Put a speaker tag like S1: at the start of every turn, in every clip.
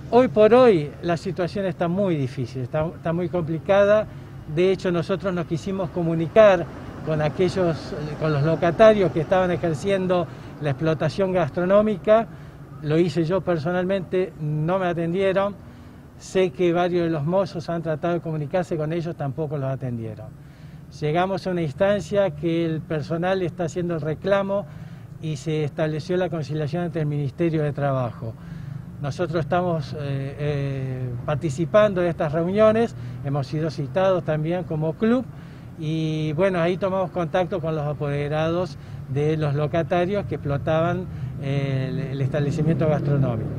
S1: Hoy por hoy la situación está muy difícil, está muy complicada. De hecho, nosotros nos quisimos comunicar con con los locatarios que estaban ejerciendo la explotación gastronómica. Lo hice yo personalmente, no me atendieron. Sé que varios de los mozos han tratado de comunicarse con ellos, tampoco los atendieron. Llegamos a una instancia que el personal está haciendo el reclamo y se estableció la conciliación entre el Ministerio de Trabajo. Nosotros estamos participando de estas reuniones, hemos sido citados también como club y bueno, ahí tomamos contacto con los apoderados de los locatarios que explotaban el establecimiento gastronómico.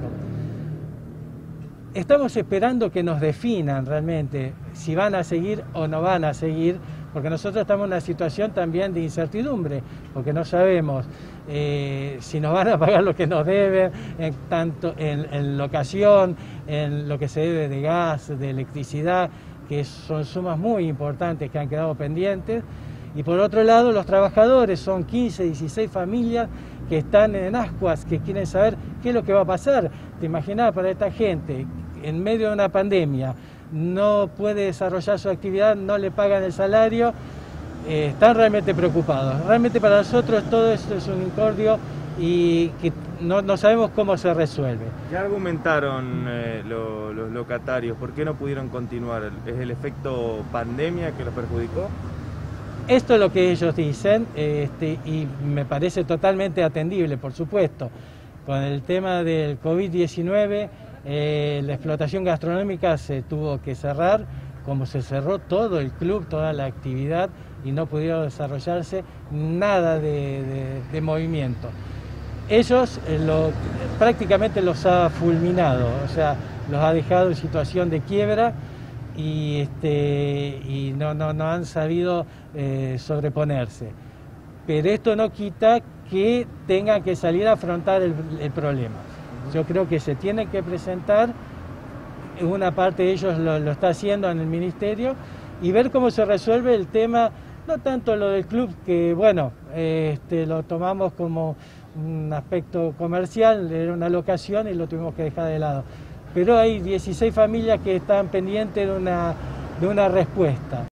S1: Estamos esperando que nos definan realmente si van a seguir o no van a seguir, porque nosotros estamos en una situación también de incertidumbre, porque no sabemos si nos van a pagar lo que nos deben, tanto en locación, en lo que se debe de gas, de electricidad, que son sumas muy importantes que han quedado pendientes. Y por otro lado, los trabajadores, son 15, 16 familias que están en ascuas, que quieren saber qué es lo que va a pasar. ¿Te imaginas para esta gente, en medio de una pandemia, no puede desarrollar su actividad, no le pagan el salario? Están realmente preocupados. Realmente para nosotros todo esto es un incordio y que no sabemos cómo se resuelve.
S2: Ya argumentaron los locatarios, ¿por qué no pudieron continuar? ¿Es el efecto pandemia que los perjudicó?
S1: Esto es lo que ellos dicen y me parece totalmente atendible, por supuesto. Con el tema del COVID-19, la explotación gastronómica se tuvo que cerrar, como se cerró todo el club, toda la actividad, y no pudieron desarrollarse nada de movimiento. Ellos prácticamente los ha fulminado, o sea, los ha dejado en situación de quiebra y no han sabido sobreponerse. Pero esto no quita que tengan que salir a afrontar el problema. Yo creo que se tiene que presentar, una parte de ellos lo está haciendo en el ministerio, y ver cómo se resuelve el tema, no tanto lo del club, que bueno, lo tomamos como un aspecto comercial, era una locación y lo tuvimos que dejar de lado. Pero hay 16 familias que están pendientes de una respuesta.